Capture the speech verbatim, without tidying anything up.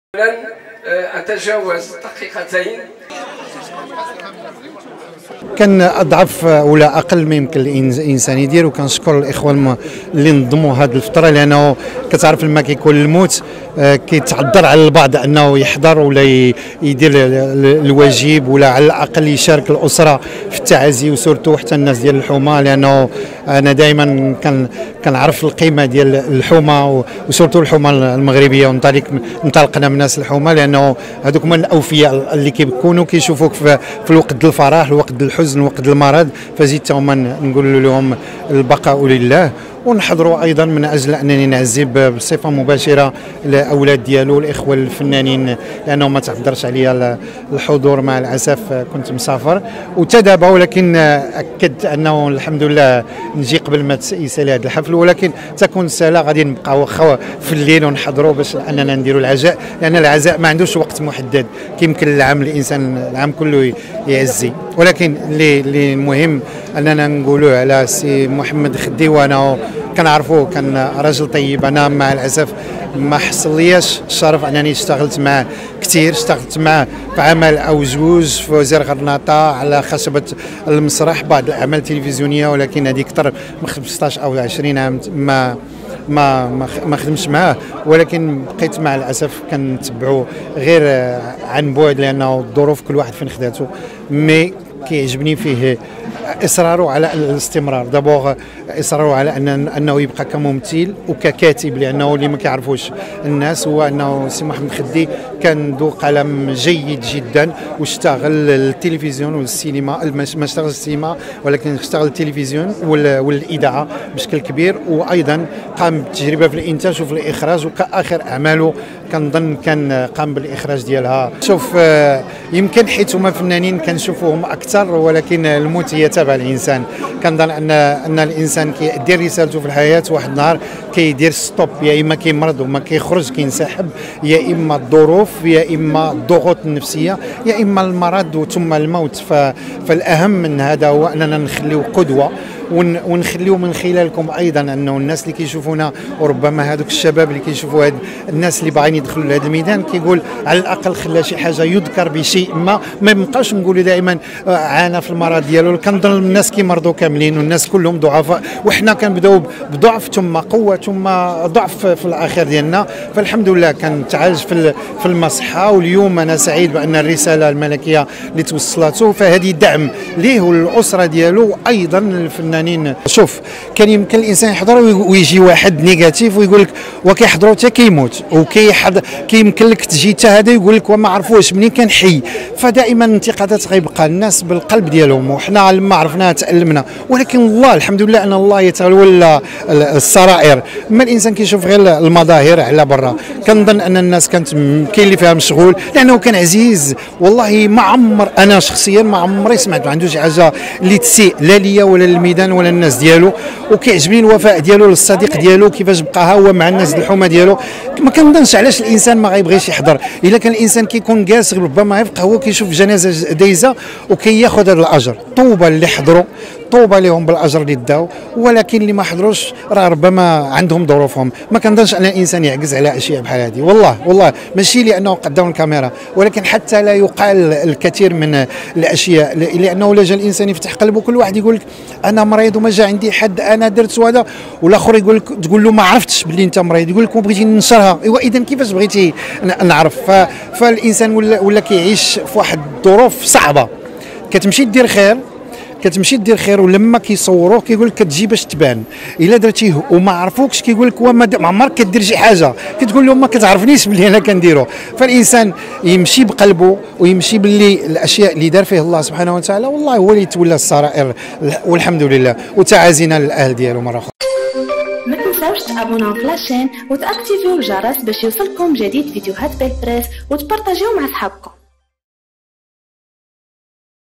لن أتجاوز دقيقتين. كان اضعف ولا اقل ما يمكن الانسان يدير، وكنشكر الاخوه اللي نظموا هذه الفتره، لانه كتعرف لما كيكون الموت كيتعذر على البعض انه يحضر ولا يدير الواجب، ولا على الاقل يشارك الاسره في التعازي، وسورتو حتى الناس ديال الحومه، لانه انا دائما كنعرف القيمه ديال الحومه وسورتو الحومه المغربيه، ونطلق انطلقنا من الناس الحومه، لانه هذوك من الاوفياء اللي كيكونوا كيشوفوك في, في الوقت الفرح، الوقت الحزن، وقت المرض، فزيد هما نقول لهم البقاء لله. ونحضروا ايضا من اجل انني نعزب بصفه مباشره الاولاد ديالو الاخوه الفنانين، لانه ما تقدرش عليا الحضور مع الاسف، كنت مسافر وتدابا، ولكن اكدت انه الحمد لله نجي قبل ما يسالي هذا الحفل، ولكن تكون الساله غادي نبقاو واخا في الليل ونحضروا باش اننا نديروا العزاء، لان العزاء ما عندوش وقت محدد، كيمكن العام الانسان العام كله يعزي، ولكن اللي اللي المهم اننا نقولوا على سي محمد خدي، وانا كنعرفوه كان راجل طيب. انا مع الاسف ما حصل ليش الشرف انني اشتغلت معه كثير، اشتغلت معه في عمل او زوج في وزير غرناطه على خشبه المسرح، بعض الاعمال التلفزيونيه، ولكن هذه اكثر من خمسطاش او عشرين عام ما ما ما خدمتش معاه، ولكن بقيت مع الاسف كنتبعو غير عن بعد، لانه الظروف كل واحد فين خداتو، مي كيعجبني فيه اصراره على الاستمرار، دابور اصراره على ان انه يبقى كممثل وككاتب، لانه اللي ما كيعرفوش الناس هو انه سي محمد خدي كان ذو قلم جيد جدا، واشتغل التلفزيون والسينما، ما اشتغل السينما ولكن اشتغل التلفزيون والاذاعه بشكل كبير، وايضا قام بالتجربه في الانتاج وفي الاخراج، وكاخر اعماله كنظن كان قام بالاخراج ديالها. شوف يمكن حيت هما فنانين كنشوفوهم اكثر، ولكن الموت هي تبع الانسان، كنظن ان ان الانسان كيدير رسالته في الحياه، واحد النهار كيدير ستوب، يا اما كيمرض وما كيخرج كينسحب، يا اما الظروف، يا اما الضغوط النفسيه، يا اما المرض ثم الموت. فالاهم من هذا هو اننا نخليو قدوه، ونخليو من خلالكم ايضا انه الناس اللي كيشوفونا، وربما هذوك الشباب اللي كيشوفوا هاد الناس اللي باغيين يدخلوا لهذا الميدان، كيقول على الاقل خلى شي حاجه يذكر بشيء ما، ما نبقاوش نقولوا دائما عانى في المرض ديالو. كنظن الناس كيمرضوا كاملين، والناس كلهم ضعفاء، وحنا كنبداو بضعف ثم قوه ثم ضعف في الاخر ديالنا، فالحمد لله كنتعالج في في المصحه. واليوم انا سعيد بان الرساله الملكيه اللي توصلته، فهذه دعم ليه والاسره ديالو، ايضا الفنان. شوف كان يمكن الانسان يحضر ويجي واحد نيجاتيف ويقول لك وكيحضروا حتى كيموت، وكيحضر كيمكن لك تجي حتى هذا يقول لك وما عرفوش منين كان حي، فدائما الانتقادات غيبقى الناس بالقلب ديالهم، وحنا لما عرفناها تألمنا، ولكن الله الحمد لله ان الله يتولى السرائر، ما الانسان كيشوف غير المظاهر على برا. كنظن ان الناس كانت كاين اللي فيها مشغول، لانه كان عزيز، والله ما عمر انا شخصيا ما عمري سمعت عنده شي حاجه اللي تسيء لا ليا ولا للميدان ولا الناس ديالو، وكيعجبني الوفاء ديالو للصديق ديالو، كيفاش بقى هو مع الناس الحومه ديالو. ما كنظنش علاش الانسان ما غيبغيش يحضر، الا كان الانسان كيكون جالس ربما يبقى هو كيشوف جنازه دايزه وكياخذ هذا الاجر. طوبى اللي حضروا، طوبى لهم بالاجر اللي داو، ولكن اللي ما حضروش راه ربما عندهم ظروفهم. ما كنظنش ان الانسان يعجز على اشياء بحال هذه، والله والله ماشي لانه قدام الكاميرا، ولكن حتى لا يقال الكثير من الاشياء، لانه لا جا الانسان يفتح قلبه كل واحد يقول لك انا مريض وما جا عندي حد، انا درت هذا، والاخر يقول لك تقول له ما عرفتش باللي انت مريض، يقول لك بغيتي ننشرها، ايوا اذا كيفاش بغيتي نعرف؟ فالانسان ولا ولا كيعيش في واحد الظروف صعبه، كتمشي دير خير كتمشي دير خير، ولما كيصوروك كيقول لك كتجي باش تبان، الا درتيه وما عرفوكش كيقول لك وما عمرك كدير شي حاجه، كتقول لهم ما كتعرفنيش بلي انا كنديرو. فالانسان يمشي بقلبه ويمشي باللي الاشياء اللي دار فيه الله سبحانه وتعالى، والله هو اللي يتولى السرائر، والحمد لله، وتعازينا للاهل ديالو مره اخرى. ما تنساوش تابوناو في لاشين وتاكتيفيو الجرس باش يوصلكم جديد فيديوهات بالبريس، وتبارطاجيو مع صحابكم.